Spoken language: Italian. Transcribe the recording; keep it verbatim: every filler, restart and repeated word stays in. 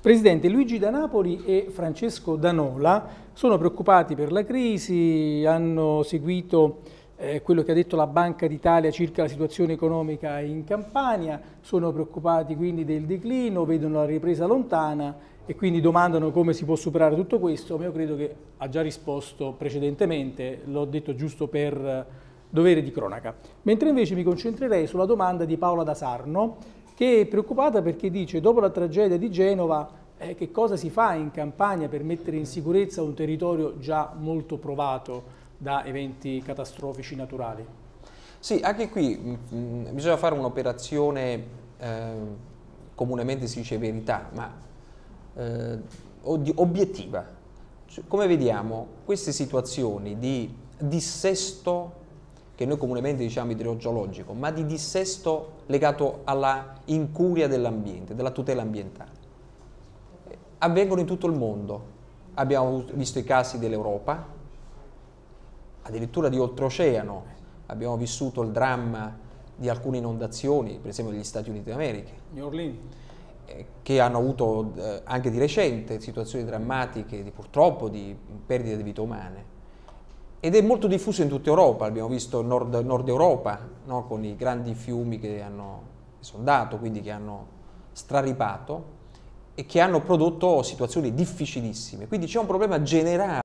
Presidente, Luigi da Napoli e Francesco da Nola sono preoccupati per la crisi, hanno seguito eh, quello che ha detto la Banca d'Italia circa la situazione economica in Campania, sono preoccupati quindi del declino, vedono la ripresa lontana e quindi domandano come si può superare tutto questo, ma io credo che ha già risposto precedentemente, l'ho detto giusto per dovere di cronaca. Mentre invece mi concentrerei sulla domanda di Paola da Sarno, che è preoccupata perché dice, dopo la tragedia di Genova, eh, che cosa si fa in Campania per mettere in sicurezza un territorio già molto provato da eventi catastrofici naturali? Sì, anche qui mh, bisogna fare un'operazione, eh, comunemente si dice verità, ma eh, obiettiva. Cioè, come vediamo, queste situazioni di dissesto, che noi comunemente diciamo idrogeologico, ma di dissesto legato alla incuria dell'ambiente, della tutela ambientale, avvengono in tutto il mondo. Abbiamo visto i casi dell'Europa, addirittura di oltreoceano, abbiamo vissuto il dramma di alcune inondazioni, per esempio negli Stati Uniti d'America, New Orleans, eh, che hanno avuto eh, anche di recente situazioni drammatiche, di, purtroppo, di perdite di vite umane. Ed è molto diffuso in tutta Europa, abbiamo visto il nord, nord Europa, no? Con i grandi fiumi che hanno esondato, quindi che hanno straripato e che hanno prodotto situazioni difficilissime. Quindi c'è un problema generale.